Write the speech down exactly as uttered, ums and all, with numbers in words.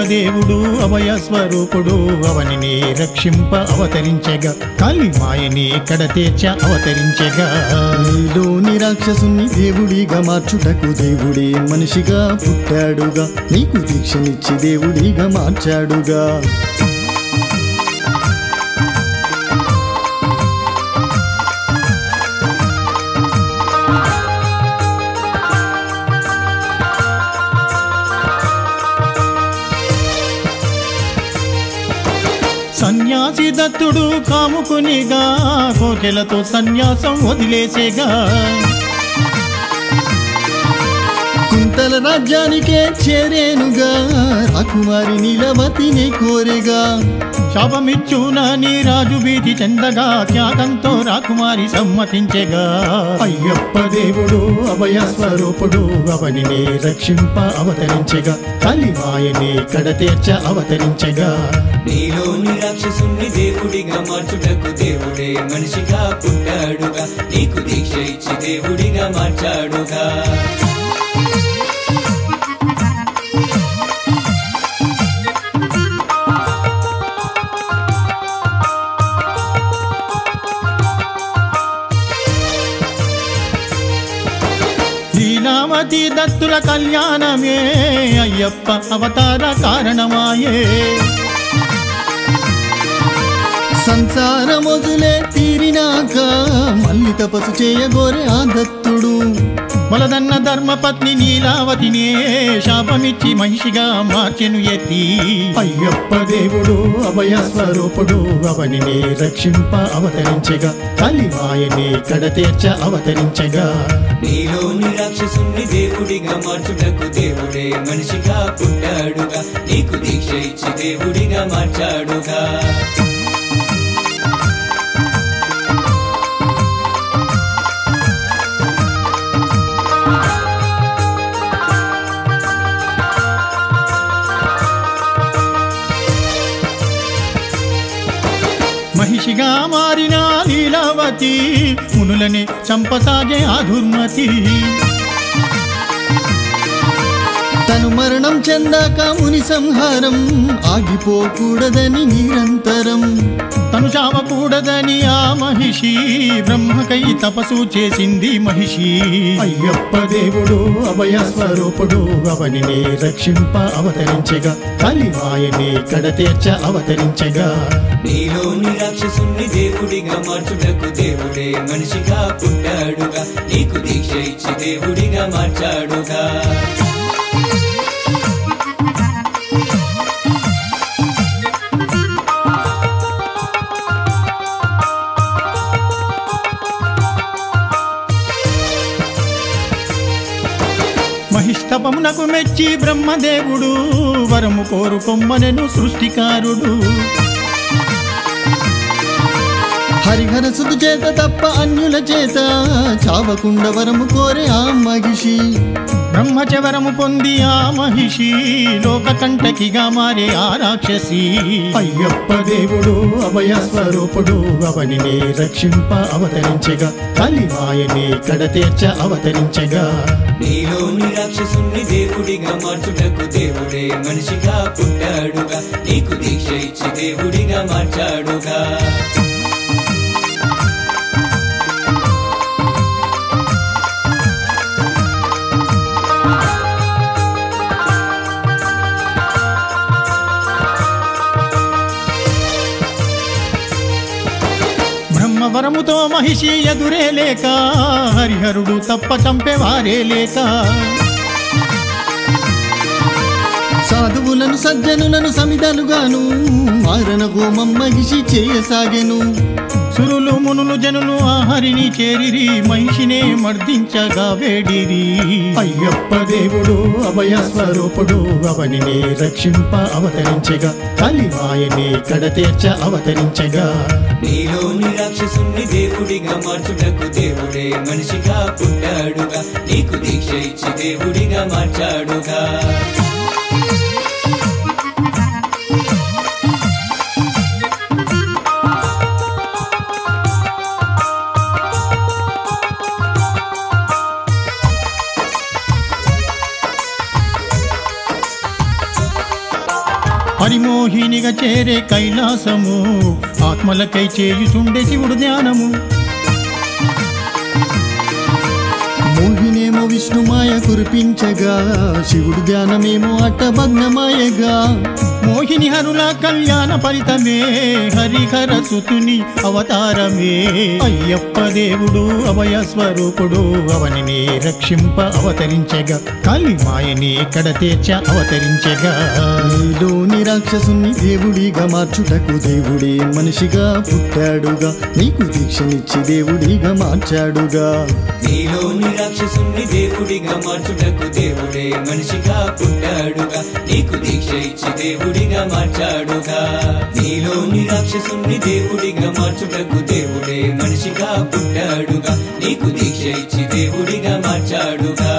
దేవుడు అభయ స్వరూపుడు అవనిని రక్షింప అవతరించెగా కలిమాయని కడతీర్చ అవతరించెగా నీలోని రాక్షసుని దేవుడిగా మార్చుటకు దేవుడే మనిషిగా పుట్టాడుగా నీకు దీక్షనిచ్చి దేవుడిగా మార్చాడుగా సన్యాసి దత్తుడు కాముకునిగా కోకెలతో సన్యాసం వదిలేసేగా కుంతల రాజ్యానికే చేరేనుగా రాకుమారి నీలవతిని కోరెగా శాపమిచ్చునని రాజు భీతి చెందగా త్యాగంతో రాకుమారి సమ్మతించెగా అయ్యప్ప దేవుడు అభయ స్వరూపుడు అవనిని రక్షింప అవతరించెగా కలిమాయని కడతీర్చ అవతరించెగా నీలోని రాక్షసుని దేవుడిగా మార్చుటకు దేవుడే మనిషిగా పుట్టాడుగా నీకు దీక్ష ఇచ్చి దేవుడిగా మార్చాడుగా లీలావతి దత్తుల కళ్యాణమే అయ్యప్ప అవతార కారణమాయే సంసార మొదలే తీరినాక మళ్ళీ తపస్సు చేయగోరే ఆ దత్తుడు బలదన్న ధర్మపత్ని నీలావతినే శాపమిచ్చి మహిషిగా మార్చెను ఎత్తి అయ్యప్ప దేవుడు అభయ స్వరూపుడు అవనిని రక్షింప అవతరించెగా కలిమాయని కడతీర్చ అవతరించెగా నీలోని రాక్షసుని దేవుడిగా మార్చుటకు దేవుడే మనిషిగా పుట్టాడుగా నీకు దీక్ష ఇచ్చి దేవుడిగా మార్చాడుగా మహిషిగా మారిన లీలావతి మునులని చంపసాగే ఆ దుర్మతి తను మరణం చెందాక ముని సంహారం ఆగిపోకూడదని నిరంతరం తను చావకూడదని ఆ మహిషి బ్రహ్మకై తపస్సు చేసింది మహిషి అయ్యప్ప దేవుడు అభయ స్వరూపుడు అవనిని రక్షింప అవతరించెగా కలిమాయని కడతీర్చ అవతరించెగా నీలోని రాక్షసుని దేవుడిగా మార్చుటకు దేవుడే మనిషిగా పుట్టాడుగా నీకు దీక్ష ఇచ్చి దేవుడిగా మార్చాడుగా మహిస్తపమునకు మెచ్చి బ్రహ్మదేవుడు వరము కోరుకొమ్మనెను సృష్టికారుడు హరిహర సుధు చేత తప్ప అన్యుల చేత చావకుండ వరము కోరే ఆ మహిషి బ్రహ్మచవరము పొంది ఆ మహిషి లోక కంటకిగా మారే ఆ రాక్షసి అయ్యప్ప దేవుడు అభయ స్వరూపుడు అవనిని రక్షింప అవతరించెగా కలిమాయని కడతీర్చ అవతరించెగా నీలోని రాక్షసుని దేవుడిగా మార్చుటకు దేవుడే మనిషిగా పుట్టాడుగా నీకు దీక్ష ఇచ్చి దేవుడిగా మార్చాడుగా బ్రహ్మవరముతో మహిషి ఎదురే లేక హరిహరుడు తప్ప చంపేవారే లేక సాధువులను సజ్జనులను సమిదలుగాను మారణ హోమం మహిషి చేయసాగెను సురులు మునులు జనులు ఆ హరిని చేరిరి మహిషినే మర్దించగా వేడిరి అయ్యప్ప దేవుడు అభయ స్వరూపుడు అవనిని రక్షింప అవతరించెగా కలిమాయని కడతీర్చ అవతరించెగా నీలోని రాక్షసుని దేవుడిగా మార్చుటకు దేవుడే మనిషిగా పుట్టాడుగా నీకు దీక్ష ఇచ్చి దేవుడిగా మార్చాడుగా హరిమోహినిగా చేరే కైలాసము ఆత్మలకై చేయుచుండే శివుడు ధ్యానము మోహినేమో విష్ణుమాయ కురిపించగా శివుడు ధ్యానమేమో అట్టభగ్నమాయగా మోహిని హరుల కళ్యాణ ఫలితమే హరిహర సుతుని అవతారమే అయ్యప్ప దేవుడు అభయ స్వరూపుడు అవనిని రక్షింప అవతరించగా కలి మాయని కడతేర్చ అవతరించగా నీలోని రాక్షసుని దేవుడిగా మార్చుటకు దేవుడే మనిషిగా పుట్టాడుగా నీకు దీక్షనిచ్చి దేవుడిగా మార్చాడుగా నీలోని రాక్షసుని దేవుడిగా మార్చుటకు దేవుడే మనిషిగా పుట్టాడుగా నీకు దీక్ష ఇచ్చి దేవుడిగా మార్చాడుగా నీలోని రాక్షసుని దేవుడిగా మార్చుటకు దేవుడే మనిషిగా పుట్టాడుగా నీకు దీక్ష ఇచ్చి దేవుడిగా మార్చాడుగా